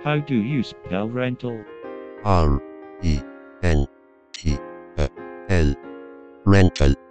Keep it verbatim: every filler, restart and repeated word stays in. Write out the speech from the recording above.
How do you spell rental? R E N T A L. Rental.